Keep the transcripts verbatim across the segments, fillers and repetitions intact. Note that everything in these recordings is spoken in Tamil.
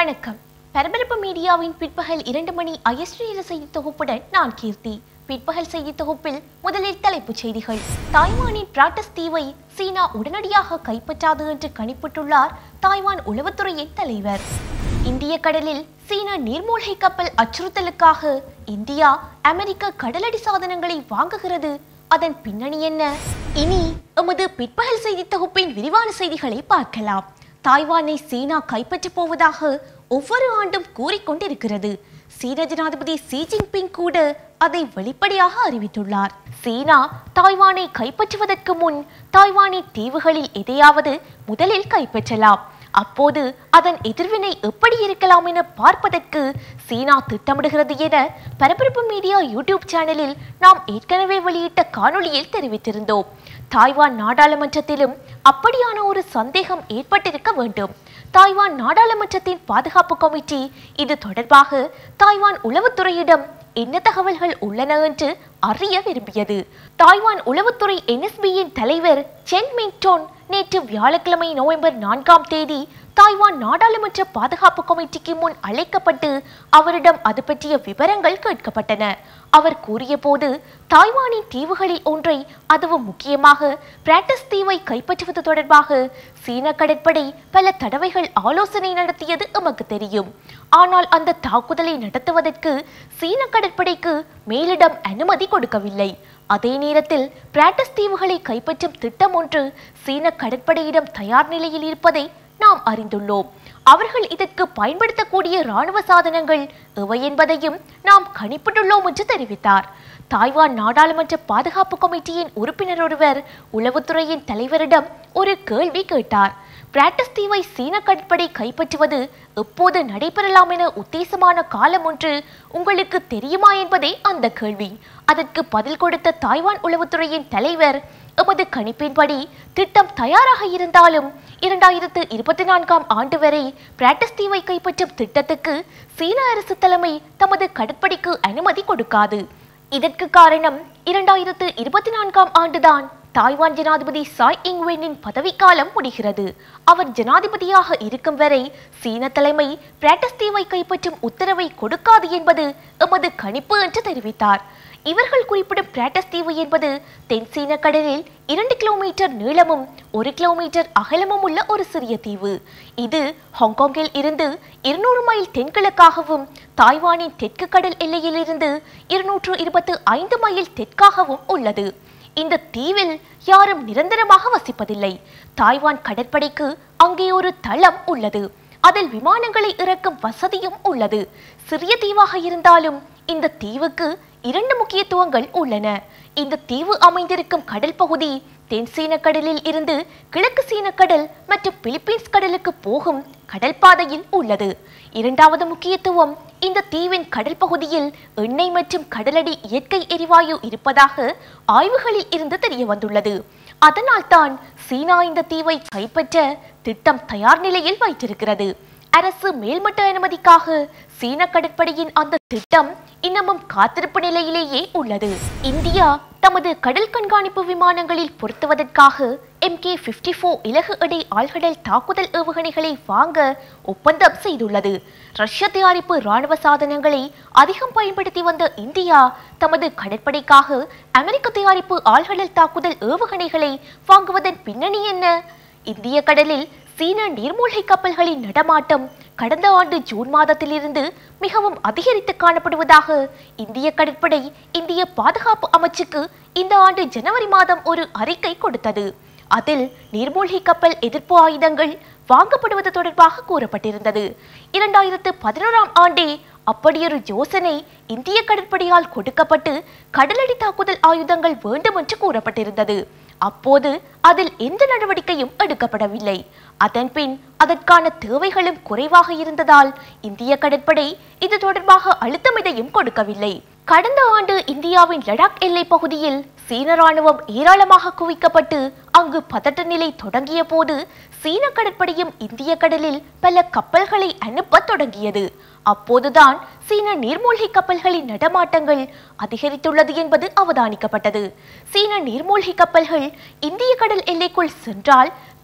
வணக்கம். பரபரப்பு மீடியாவின் பிற்பகல் இரண்டு மணி ஐஎஸ்டி செய்தி தொகுப்புடன் நான் கீர்த்தி. பிற்பகல் செய்தி தொகுப்பில் முதலில் தலைப்புச் செய்திகள். தாய்வானின் பிராட்டஸ் தீவை சீனா உடனடியாக கைப்பற்றாது என்று கணிப்பிட்டுள்ளார் தாய்வான் உளவுத்துறையின் தலைவர். இந்திய கடலில் சீன நீர்மூழ்கி கப்பல் அச்சுறுத்தலுக்காக இந்தியா அமெரிக்க கடலடி சாதனங்களை வாங்குகிறது. அதன் பின்னணி என்ன? இனி எமது பிற்பகல் செய்தி தொகுப்பின் விரிவான செய்திகளை பார்க்கலாம். தாய்வானை சீனா கைப்பற்றப் போவதாக ஒவ்வொரு ஆண்டும் கூறிக்கொண்டிருக்கிறது. சீன ஜனாதிபதி ஷி ஜின்பிங் கூட அதை வெளிப்படையாக அறிவித்துள்ளார். சீனா தாய்வானை கைப்பற்றுவதற்கு முன் தாய்வானின் தீவுகளில் எதையாவது முதலில் கைப்பற்றலாம். அப்போது அதன் எதிர்வினை எப்படி இருக்கலாம் என பார்ப்பதற்கு சீனா திட்டமிடுகிறது என பரபரப்பு மீடியா யூடியூப் சேனலில் நாம் ஏற்கனவே வெளியிட்ட காணொளியில் தெரிவித்திருந்தோம். தாய்வான் நாடாளுமன்றத்திலும் அப்படியான ஒரு சந்தேகம் ஏற்பட்டிருக்க வேண்டும். தாய்வான் நாடாளுமன்றத்தின் பாதுகாப்பு கமிட்டி இது தொடர்பாக தாய்வான் உளவுத்துறையிடம் என்ன தகவல்கள் உள்ளன என்று அறிய விரும்பியது. தாய்வான் உளவுத்துறை என்எஸ்பியின் தலைவர் சென் மிங்டோன் நேற்று வியாழக்கிழமை நவம்பர் நான்காம் தேதி தாய்வான் நாடாளுமன்ற பாதுகாப்பு கமிட்டிக்கு முன் அழைக்கப்பட்டு அவரிடம் அது பற்றிய விவரங்கள் கேட்கப்பட்டன. அவர் கூறிய போது, தாய்வானின் தீவுகளில் ஒன்றை, அதுவும் முக்கியமாக பிராட்டஸ் தீவை கைப்பற்றுவது தொடர்பாக சீன கடற்படை பல தடவைகள் ஆலோசனை நடத்தியது எமக்கு தெரியும். ஆனால் அந்த தாக்குதலை நடத்துவதற்கு சீன கடற்படைக்கு மேலிடம் அனுமதி கொடுக்கவில்லை. அதே நேரத்தில் பிராட்டஸ் தீவுகளை கைப்பற்றும் திட்டம் ஒன்று சீன கடற்படையிடம் தயார் நிலையில் இருப்பதை நாம் அறிந்துள்ளோம். அவர்கள் இதற்கு பயன்படுத்தக்கூடிய இராணுவ சாதனங்கள் எவை என்பதையும் நாம் கணிப்பிட்டுள்ளோம் என்று தெரிவித்தார். தாய்வான் நாடாளுமன்ற பாதுகாப்பு கமிட்டியின் உறுப்பினர் ஒருவர் உளவுத்துறையின் தலைவரிடம் ஒரு கேள்வி கேட்டார். பிராட்டஸ் தீவை சீன கடற்படை கைப்பற்றுவது எப்போது நடைபெறலாம் என உத்தேசமான காலம் ஒன்று உங்களுக்கு தெரியுமா என்பதே அந்த கேள்வி. அதற்கு பதில் கொடுத்த தாய்வான் உளவுத்துறையின் தலைவர், எமது கணிப்பின்படி திட்டம் தயாராக இருந்தாலும் இரண்டாயிரத்து இருபத்தி நான்காம் ஆண்டு வரை பிராட்டஸ் தீவை கைப்பற்றும் திட்டத்துக்கு சீன அரசு தலைமை தமது கடற்படைக்கு அனுமதி கொடுக்காது. இதற்கு காரணம், இரண்டாயிரத்து இருபத்தி நான்காம் ஆண்டுதான் தாய்வான் ஜனாதிபதி சாய் இங்வெனின் பதவிக்காலம் முடிகிறது. அவர் ஜனாதிபதியாக இருக்கும் வரை சீன தலைமை பிராட்டஸ் தீவை கைப்பற்றும் உத்தரவை கொடுக்காது என்பது எமது கணிப்பு என்று தெரிவித்தார். இவர்கள் குறிப்பிடும் பிராட்டஸ் தீவு என்பது தென் சீன கடலில் இரண்டு கிலோமீட்டர் நீளமும் ஒரு கிலோமீட்டர் அகலமும் உள்ள ஒரு சிறிய தீவு. இது ஹாங்காங்கில் இருந்து இருநூறு மைல் தென்கிழக்காகவும் தாய்வானின் தெற்கு கடல் எல்லையில் இருந்து இருநூற்று இருபத்தி ஐந்து மைல் தெற்காகவும் உள்ளது. இந்த தீவில் யாரும் நிரந்தரமாக வசிப்பதில்லை. தாய்வான் கடற்படைக்கு அங்கே ஒரு தளம் உள்ளது. அதில் விமானங்களை இறக்கும் வசதியும் உள்ளது. சிறிய தீவாக இருந்தாலும் இந்த தீவுக்கு இரண்டு முக்கியத்துவங்கள் உள்ளன. இந்த தீவு அமைந்திருக்கும் கடல் பகுதி தென் சீன கடலில் இருந்து கிழக்கு சீன கடல் மற்றும் பிலிப்பீன்ஸ் கடலுக்கு போகும் கடல் பாதையில் உள்ளது. இரண்டாவது முக்கியத்துவம், இந்த தீவின் கடல் பகுதியில் எண்ணெய் மற்றும் கடலடி இயற்கை எரிவாயு இருப்பதாக ஆய்வுகளில் இருந்து தெரிய வந்துள்ளது. அதனால் தான் சீனா இந்த தீவை கைப்பற்ற திட்டம் தயார் நிலையில் வைத்திருக்கிறது. அரசு மேல்மட்ட அனுமதிக்காக சீன கடற்படையின் அந்த திட்டம் இன்னமும் காத்திருப்பு நிலையிலேயே உள்ளது. இந்தியா தமது கடல் கண்காணிப்பு விமானங்களில் பொருத்துவதற்காக எம் கே ஐம்பத்தி நான்கு இலகு எடை ஆழ்கடல் தாக்குதல் ஏவுகணைகளை வாங்க ஒப்பந்தம் செய்துள்ளது. ரஷ்ய தயாரிப்பு இராணுவ சாதனங்களை அதிகம் பயன்படுத்தி வந்த இந்தியா தமது கடற்படைக்காக அமெரிக்க தயாரிப்பு ஆழ்கடல் தாக்குதல் ஏவுகணைகளை வாங்குவதன் பின்னணி என்ன? இந்திய கடலில் சீன நீர்மூழ்கி கப்பல்களின் நடமாட்டம் கடந்த ஆண்டு ஜூன் மாதத்திலிருந்து மிகவும் அதிகரித்து காணப்படுவதாக இந்திய கடற்படை இந்திய பாதுகாப்பு அமைச்சுக்கு இந்த ஆண்டு ஜனவரி மாதம் ஒரு அறிக்கை கொடுத்தது. அதில் நீர்மூழ்கி கப்பல் எதிர்ப்பு ஆயுதங்கள் வாங்கப்படுவது தொடர்பாக கூறப்பட்டிருந்தது. இரண்டாயிரத்து பதினோராம் ஆண்டே அப்படியொரு யோசனை இந்திய கடற்படையால் கொடுக்கப்பட்டு கடலடி தாக்குதல் ஆயுதங்கள் வேண்டும் என்று கூறப்பட்டிருந்தது. அப்போது அதில் எந்த நடவடிக்கையும் எடுக்கப்படவில்லை. அதன்பின் அதற்கான தேவைகளும் குறைவாக இருந்ததால் இந்திய கடற்படை இது தொடர்பாக அழுத்தம் எதையும் கொடுக்கவில்லை. கடந்த ஆண்டு இந்தியாவின் லடாக் எல்லை பகுதியில் சீன ராணுவம் ஏராளமாக குவிக்கப்பட்டு அங்கு பதட்ட நிலை தொடங்கிய போது சீன கடற்படையும் இந்திய கடலில் பல கப்பல்களை அனுப்ப தொடங்கியது. அப்போதுதான் சீன நீர்மூழ்கி கப்பல்களின் நடமாட்டங்கள் அதிகரித்துள்ளது என்பது அவதானிக்கப்பட்டது. சீன நீர்மூழ்கி கப்பல்கள் இந்திய கடல் எல்லைக்குள் சென்றால்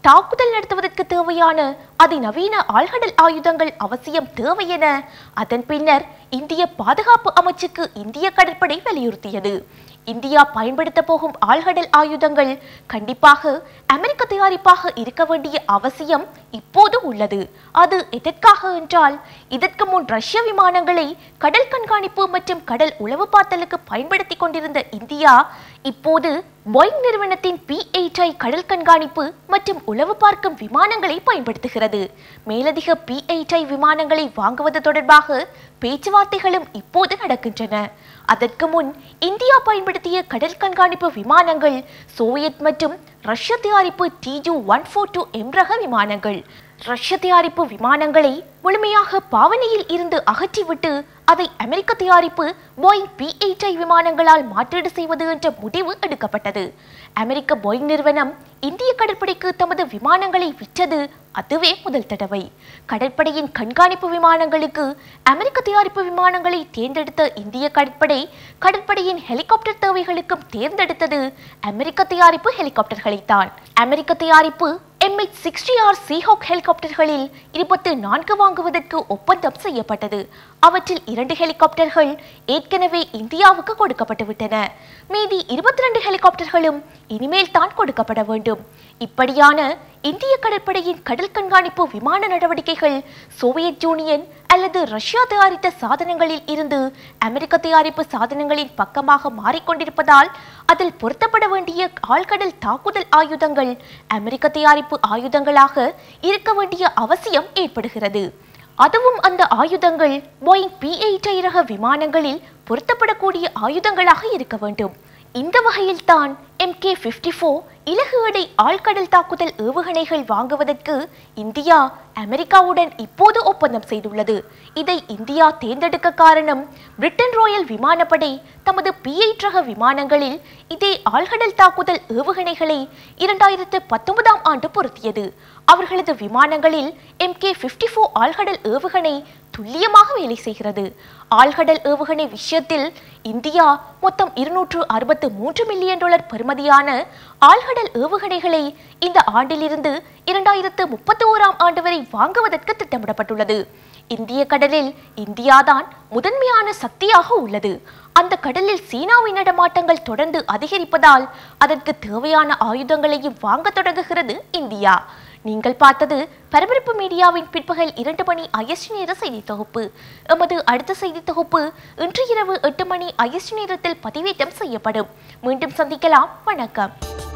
தாக்குதல் நடத்துவதற்கு தேவையான அதிநவீன ஆழ்கடல் ஆயுதங்கள் அவசியம் தேவை என அதன் பின்னர் இந்திய பாதுகாப்பு அமைச்சுக்கு இந்திய கடற்படை வலியுறுத்தியது. இந்தியா பயன்படுத்த போகும் ஆழ்கடல் ஆயுதங்கள் கண்டிப்பாக அமெரிக்க தயாரிப்பாக இருக்க வேண்டிய அவசியம் இப்போது உள்ளது. அது எதற்காக என்றால், இதற்கு முன் ரஷ்ய விமானங்களை கடல் கண்காணிப்பு மற்றும் கடல் உளவு பார்த்தலுக்கு பயன்படுத்தி கொண்டிருந்த இந்தியா இப்போது போயிங் நிறுவனத்தின் பி எயிட் ஐ கடல் கண்காணிப்பு மற்றும் உளவு பார்க்கும் விமானங்களை பயன்படுத்துகிறது. மேலதிக பி எயிட் ஐ விமானங்களை வாங்குவது தொடர்பாக பேச்சுவார்த்தைகளும் இப்போது நடக்கின்றன. அதற்கு முன் இந்தியா பயன்படுத்திய கடல் கண்காணிப்பு விமானங்கள் சோவியத் மற்றும் ரஷ்ய தயாரிப்பு T U one four two M ரக விமானங்கள். ரஷ்ய தயாரிப்பு விமானங்களை முழுமையாக பாவனையில் இருந்து அகற்றிவிட்டு அதை அமெரிக்க தயாரிப்பு போயிங் பி எயிட் ஐ விமானங்களால் மாற்றீடு செய்வது என்ற முடிவு எடுக்கப்பட்டது. அமெரிக்க போயிங் நிறுவனம் இந்திய கடற்படைக்கு தமது விமானங்களை விற்றது அதுவே முதல் தடவை. கடற்படையின் கண்காணிப்பு விமானங்களுக்கு அமெரிக்க தயாரிப்பு விமானங்களை தேர்ந்தெடுத்த இந்திய கடற்படை கடற்படையின் ஹெலிகாப்டர் தேவைகளுக்கும் தேர்ந்தெடுத்தது அமெரிக்க தயாரிப்பு ஹெலிகாப்டர்களைத்தான். அமெரிக்க தயாரிப்பு M H sixty R Seahawk ஹெலிகாப்டர்களில் இருபத்தி நான்கு வாங்குவதற்கு ஒப்பந்தம் செய்யப்பட்டது. அவற்றில் இரண்டு ஹெலிகாப்டர்கள் ஏற்கனவே இந்தியாவுக்கு கொடுக்கப்பட்டு விட்டன. மீதி இருபத்தி ரெண்டு ஹெலிகாப்டர்களும் இனிமேல் தான் கொடுக்கப்பட வேண்டும். இப்படியான இந்திய கடற்படையின் கடல் கண்காணிப்பு விமான நடவடிக்கைகள் சோவியத் யூனியன் அல்லது ரஷ்யா தயாரித்த சாதனங்களில் இருந்து அமெரிக்க தயாரிப்பு சாதனங்களின் பக்கமாக மாறிக்கொண்டிருப்பதால் அதில் பொருத்தப்பட வேண்டிய ஆழ்கடல் தாக்குதல் ஆயுதங்கள் அமெரிக்க தயாரிப்பு ஆயுதங்களாக இருக்க வேண்டிய அவசியம் ஏற்படுகிறது. அதுவும் அந்த ஆயுதங்கள் போயிங் பி எயிட் ஐ ரக விமானங்களில் பொருத்தப்படக்கூடிய ஆயுதங்களாக இருக்க வேண்டும். இந்த வகையில் தான் எம் கே பிப்டி ஃபோர் இலகு எடை ஆழ்கடல் தாக்குதல் ஏவுகணைகள் வாங்குவதற்கு இந்தியா அமெரிக்காவுடன் இப்போது ஒப்பந்தம் செய்துள்ளது. இதை இந்தியா தேர்ந்தெடுக்க காரணம், பிரிட்டன் ராயல் விமானப்படை தமது பி எயிட் ரக விமானங்களில் இதே ஆழ்கடல் தாக்குதல் ஏவுகணைகளை இரண்டாயிரத்து பத்தொன்பதாம் ஆண்டு பொருத்தியது. அவர்களது விமானங்களில் எம் கே பிப்டி ஃபோர் ஆழ்கடல் ஏவுகணை துல்லியமாக வேலை செய்கிறது. ஆழ்கடல் ஏவுகணை விஷயத்தில் இந்தியா மொத்தம் இருநூற்று அறுபத்து மூன்று மில்லியன் டாலர் பெறுமதியான ஆழ்கடல் ஏவுகணைகளை இந்த ஆண்டிலிருந்து இரண்டாயிரத்து முப்பத்தி ஓராம் ஆண்டு வரை வாங்குவதற்கு திட்டமிடப்பட்டுள்ளது. இந்திய கடலில் இந்தியாதான் முதன்மையான சக்தியாக உள்ளது. அந்த கடலில் சீனாவின் நடமாட்டங்கள் தொடர்ந்து அதிகரிப்பதால் அதற்கு தேவையான ஆயுதங்களையும் வாங்க தொடங்குகிறது இந்தியா. நீங்கள் பார்த்தது பரபரப்பு மீடியாவின் பிற்பகல் இரண்டு மணி ஐஎஸ்டி நேர செய்தி தொகுப்பு. எமது அடுத்த செய்தி தொகுப்பு இன்று இரவு எட்டு மணி ஐஎஸ்டி நேரத்தில் பதிவேற்றம் செய்யப்படும். மீண்டும் சந்திக்கலாம். வணக்கம்.